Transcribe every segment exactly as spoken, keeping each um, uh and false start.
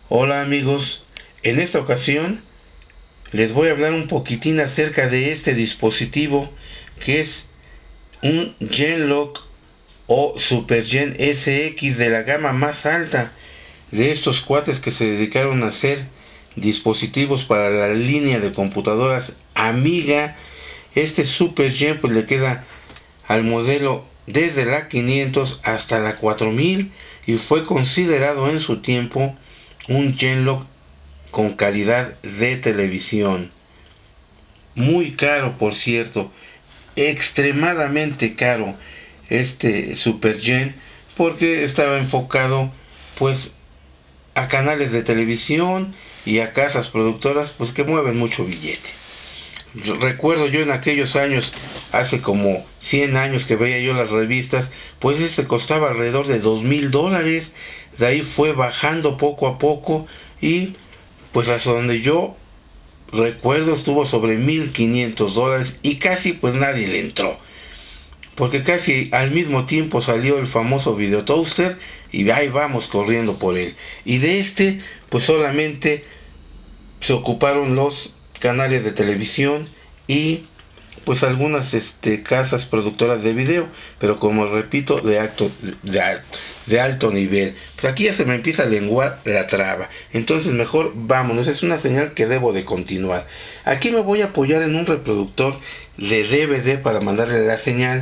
Hola amigos, en esta ocasión les voy a hablar un poquitín acerca de este dispositivo que es un Genlock o Super Gen S X de la gama más alta de estos cuates que se dedicaron a hacer dispositivos para la línea de computadoras Amiga. Este Super Gen pues le queda al modelo desde la quinientos hasta la cuatro mil y fue considerado en su tiempo un Genlock con calidad de televisión. Muy caro, por cierto, extremadamente caro este Super Gen, porque estaba enfocado pues a canales de televisión y a casas productoras pues que mueven mucho billete. Yo recuerdo yo en aquellos años, hace como cien años que veía yo las revistas, pues este costaba alrededor de dos mil dólares. De ahí fue bajando poco a poco y pues hasta donde yo recuerdo estuvo sobre mil quinientos dólares y casi pues nadie le entró. Porque casi al mismo tiempo salió el famoso Video Toaster y ahí vamos corriendo por él. Y de este pues solamente se ocuparon los canales de televisión y pues algunas este, casas productoras de video, pero como repito, de alto, de, alto, de alto nivel. Pues aquí ya se me empieza a lenguar la traba, entonces mejor vámonos, es una señal que debo de continuar. Aquí me voy a apoyar en un reproductor de D V D para mandarle la señal,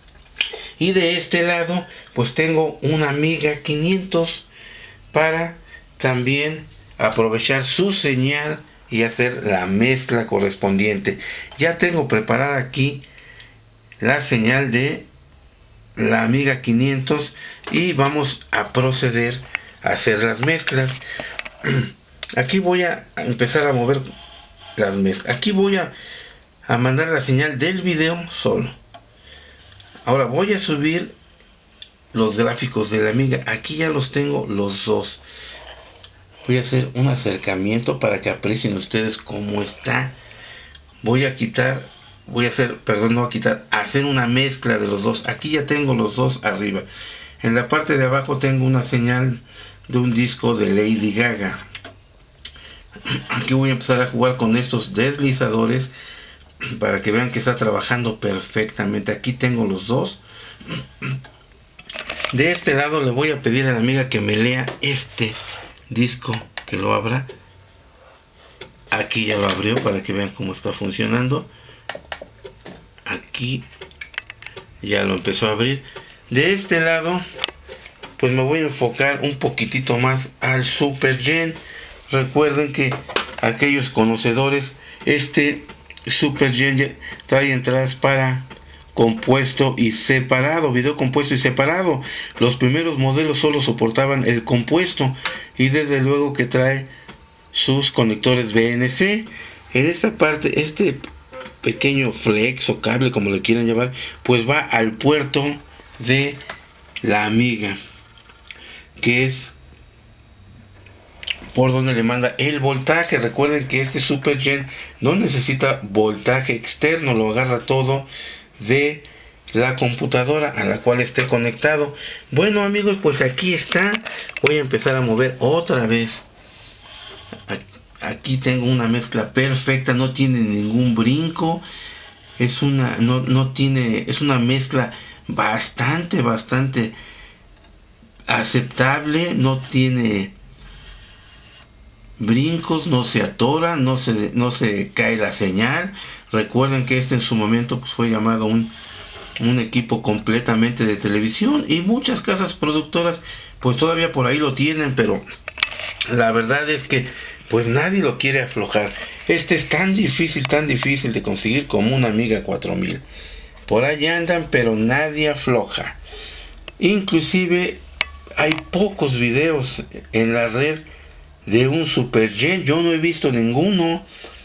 y de este lado pues tengo una Amiga quinientos para también aprovechar su señal y hacer la mezcla correspondiente. Ya tengo preparada aquí la señal de la Amiga quinientos y vamos a proceder a hacer las mezclas. Aquí voy a empezar a mover las mezclas. Aquí voy a, a mandar la señal del video solo. Ahora voy a subir los gráficos de la Amiga. Aquí ya los tengo los dos. Voy a hacer un acercamiento para que aprecien ustedes cómo está. Voy a quitar, voy a hacer, perdón, no a quitar, a hacer una mezcla de los dos. Aquí ya tengo los dos arriba. En la parte de abajo tengo una señal de un disco de Lady Gaga. Aquí voy a empezar a jugar con estos deslizadores para que vean que está trabajando perfectamente. Aquí tengo los dos. De este lado le voy a pedir a la Amiga que me lea este disco, que lo abra. Aquí ya lo abrió para que vean cómo está funcionando. Aquí ya lo empezó a abrir. De este lado pues me voy a enfocar un poquitito más al Super Gen. Recuerden que aquellos conocedores, este Super Gen trae entradas para compuesto y separado, video compuesto y separado. Los primeros modelos solo soportaban el compuesto y desde luego que trae sus conectores B N C. En esta parte, este pequeño flex o cable, como le quieran llamar, pues va al puerto de la Amiga, que es por donde le manda el voltaje. Recuerden que este Super Gen no necesita voltaje externo, lo agarra todo de la computadora a la cual esté conectado. Bueno amigos, pues aquí está. Voy a empezar a mover otra vez. Aquí tengo una mezcla perfecta, no tiene ningún brinco. Es una, no, no tiene, es una mezcla bastante, bastante aceptable. No tiene brincos, no se atora, no se, no se cae la señal. Recuerden que este en su momento pues, fue llamado un, un equipo completamente de televisión y muchas casas productoras pues todavía por ahí lo tienen, pero la verdad es que pues nadie lo quiere aflojar. Este es tan difícil, tan difícil de conseguir como una Amiga cuatro mil. Por ahí andan, pero nadie afloja. Inclusive hay pocos videos en la red de un Super Gen. Yo no he visto ninguno,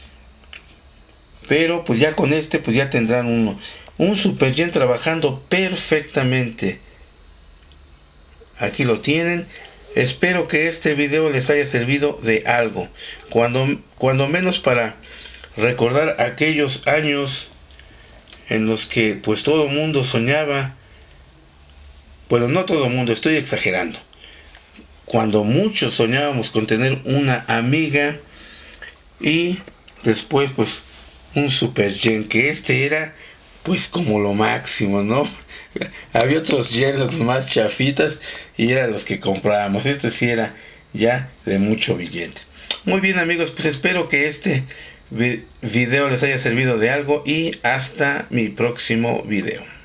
pero pues ya con este pues ya tendrán uno. Un Super Gen trabajando perfectamente. Aquí lo tienen. Espero que este video les haya servido de algo, cuando, cuando menos para recordar aquellos años en los que pues todo el mundo soñaba. Bueno, no todo el mundo, estoy exagerando. cuando muchos soñábamos con tener una Amiga, y después pues un Super Gen, que este era pues como lo máximo, ¿no? Había otros Genlocks más chafitas y eran los que comprábamos. Este sí era ya de mucho billete. Muy bien, amigos, pues espero que este vi- video les haya servido de algo, y hasta mi próximo video.